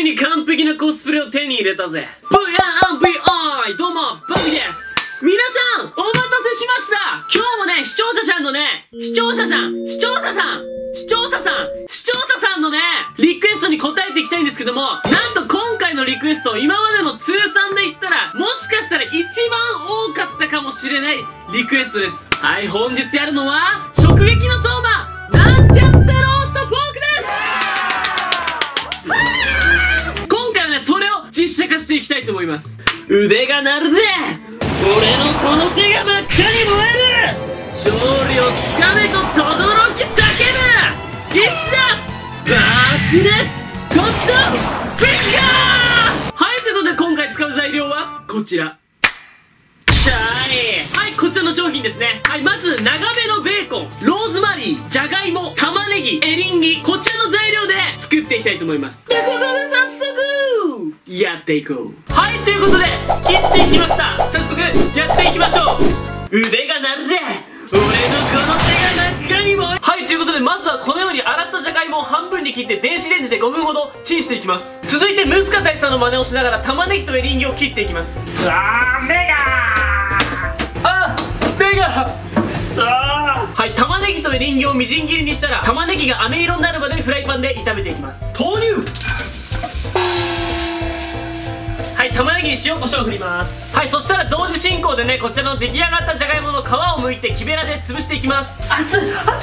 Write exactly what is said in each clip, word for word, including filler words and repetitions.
に完璧なコスプレを手に入れたぜ。ブヤンビアイ、どうも、バビです。皆さん、お待たせしました。今日もね、視聴者さんのね、視聴者さん、視聴者さん、視聴者さん、視聴者さんのね、リクエストに答えていきたいんですけども、なんと今回のリクエスト、今までの通算で言ったら、もしかしたら一番多かったかもしれないリクエストです。はい、本日やるのは、直撃の相馬、なんちゃってローストポークです。今回はね、それを実写化していきたいと思います。腕が鳴るぜ、俺のこの手が真っ赤に燃える、勝利をつかめと轟き叫ぶ、必殺爆裂ゴッドフィンガー。はい、ということで今回使う材料はこちら。シャイ。はい、こちらの商品ですね。はい、まず長めのベーコン、ローズマリー、じゃがいも、玉ねぎ、エリンギ、こちらの材料で作っていきたいと思います。ということで早速やっていこう。はい、ということでキッチン来ました。早速やっていきましょう。腕が鳴るぜ、俺のこの手が真っ赤に燃える。はい、ということでまずはこのように洗ったじゃがいもを半分に切って電子レンジでごふんほどチンしていきます。続いてムスカ大佐の真似をしながら玉ねぎとエリンギを切っていきます。うわー、目があ目がくそー。はい、玉ねぎとエリンギをみじん切りにしたら玉ねぎが飴色になるまでフライパンで炒めていきます。投入。はい、玉ねぎに塩コショウを振ります。はい、そしたら同時進行でね、こちらの出来上がったじゃがいもの皮を剥いて木べらで潰していきます。熱い熱い熱い熱い。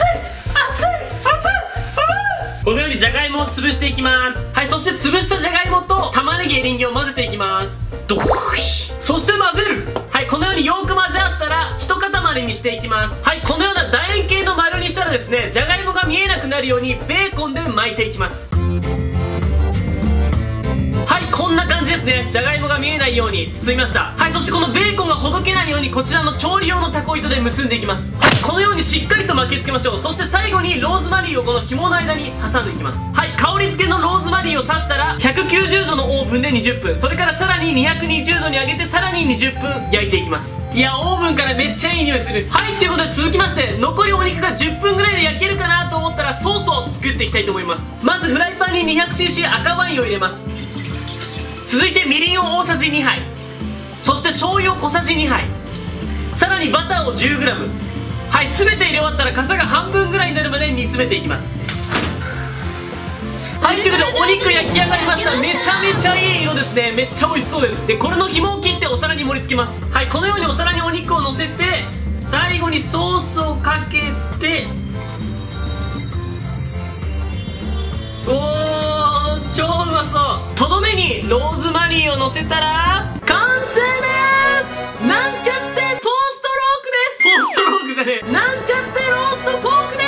このようにじゃがいもを潰していきます。はい、そして潰したじゃがいもと玉ねぎエリンギを混ぜていきます。ドッシュ。そして混ぜる。はい、このようによく混ぜ合わせたら一塊にしていきます。はい、このような楕円形の丸にしたらですね、じゃがいもが見えなくなるようにベーコンで巻いていきます。はい、こんな感じですね。じゃがいもが見えないように包みました。はい、そしてこのベーコンがほどけないようにこちらの調理用のタコ糸で結んでいきます。はい、このようにしっかりと巻きつけましょう。そして最後にローズマリーをこの紐の間に挟んでいきます。はい、香り付けのローズマリーを刺したらひゃくきゅうじゅうどのオーブンでにじゅっぷん、それからさらににひゃくにじゅうどに上げてさらににじゅっぷん焼いていきます。いや、オーブンからめっちゃいい匂いする。はい、ということで続きまして残りお肉がじゅっぷんぐらいで焼けるかなと思ったらソースを作っていきたいと思います。まずフライパンに にひゃくシーシー 赤ワインを入れます。続いてみりんを大さじにはい、そして醤油を小さじにはい、さらにバターを じゅうグラム。 はい、全て入れ終わったら傘が半分ぐらいになるまで煮詰めていきます。はい、ということでお肉焼き上がりました。めちゃめちゃいい色ですね。めっちゃ美味しそうです。でこれの紐を切ってお皿に盛り付けます。はい、このようにお皿にお肉を乗せて最後にソースをかけて、おー、超うまそう。とどめにローズマリーを乗せたら完成です。なんちゃってフォーストロークです。フォーストロークじゃねえ、なんちゃってローストポークです。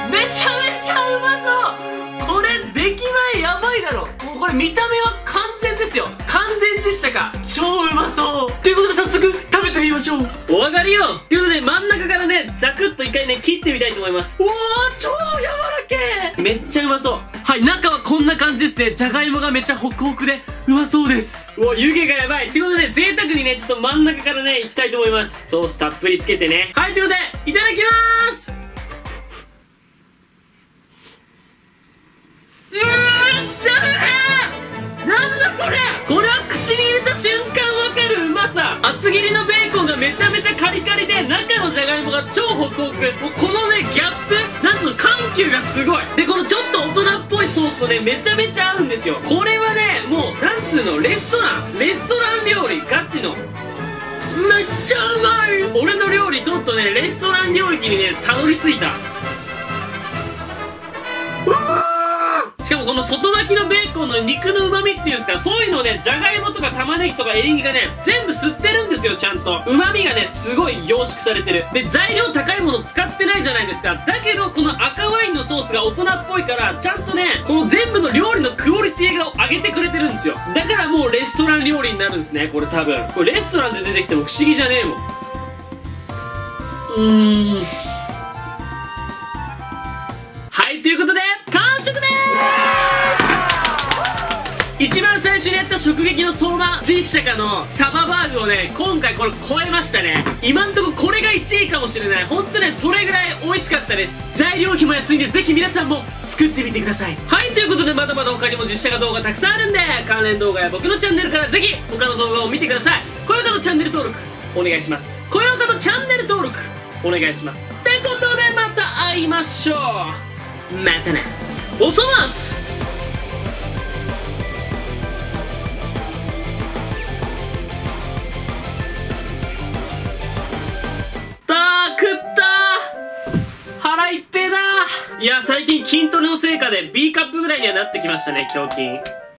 めちゃめちゃうまそう。これ出来栄えやばいだろ。もうこれ見た目は完全ですよ。完全実写化、超うまそう。ということで早速食べてみましょう。お上がりよ。ということで真ん中からねザクッと一回ね切ってみたいと思います。おー、超柔らけー。めっちゃうまそう。はい、中はこんな感じですね。じゃがいもがめっちゃホクホクでうまそうです。うわ、湯気がやばい。ということで贅沢にねちょっと真ん中からねいきたいと思います。ソースたっぷりつけてね。はい、ということでいただきまーす。うーん、じゃあなんだこれ。これは口に入れた瞬間わかるうまさ。厚切りのベーコンがめちゃめちゃカリカリで中のじゃがいもが超ホクホク。もうこのねギャップ、なんつうの、緩急がすごい。でこのちょっと大人っぽいソースとねめちゃめちゃ合うんですよ。これはねもうなんつうの、レストランレストラン料理ガチのめっちゃうまい。俺の料理とっとねレストラン領域にねたどり着いた。うわー、しかもこの外巻きのベーコンの肉の旨味っていうんですか、そういうのをねじゃがいもとか玉ねぎとかエリンギがね全部吸ってるんですよ。ちゃんと旨味がねすごい凝縮されてる。で材料高いもの使ってないじゃないですか。だけどこの赤ワインのソースが大人っぽいからちゃんとねこの全部の料理のクオリティが上げてくれてるんですよ。だからもうレストラン料理になるんですね。これ多分これレストランで出てきても不思議じゃねえもん。うーん、はい、ということで完食でーす。一番最初にやった直撃の相馬実写化のサババーグをね今回これ超えましたね。今んとここれがいちいかもしれない。ほんとねそれぐらい美味しかったです。材料費も安いんでぜひ皆さんも作ってみてください。はい、ということでまだまだ他にも実写化動画たくさんあるんで、関連動画や僕のチャンネルからぜひ他の動画を見てください。高評価とチャンネル登録お願いします。高評価とチャンネル登録お願いします。ってことでまた会いましょう。またな。おそ松。腹いっぺえだ。いや、最近筋トレの成果で B カップぐらいにはなってきましたね、胸筋。